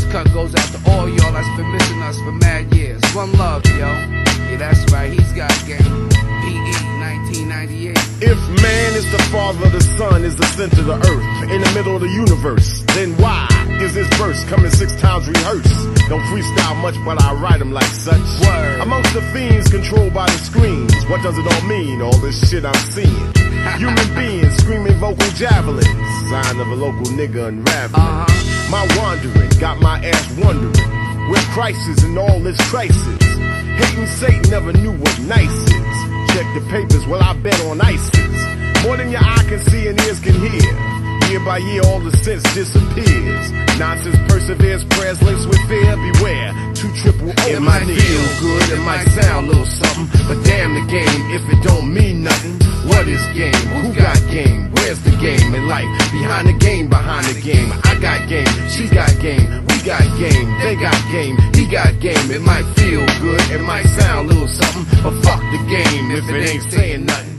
cut goes out to all y'all that's been missing us for mad years. One love, yo. Yeah, that's right, he's got game. PE 1998. If man is the father, the sun is the center of the earth, in the middle of the universe, then why is this verse coming 6 times rehearsed? Don't freestyle much, but I write them like such. Word. Amongst the fiends controlled by the screens, what does it all mean, all this shit I'm seeing? Human beings screaming vocal javelins, sign of a local nigga unraveling. My wandering got my ass wondering where Christ is in all this crisis. Hating Satan never knew what nice is. Check the papers, well I bet on ISIS. More than your eye can see and ears can hear. Year by year all the sense disappears. Nonsense perseveres, prayers links with fear. Beware, 2 triple O. It might feel good, it might sound a little something, but damn the game if it don't mean nothing. What is game? Who got game? Where's the game in life? Behind the game, behind the game. I got game, she got game, we got game, they got game, he got game. It might feel good, it might sound a little something, but fuck the game if it ain't saying nothing.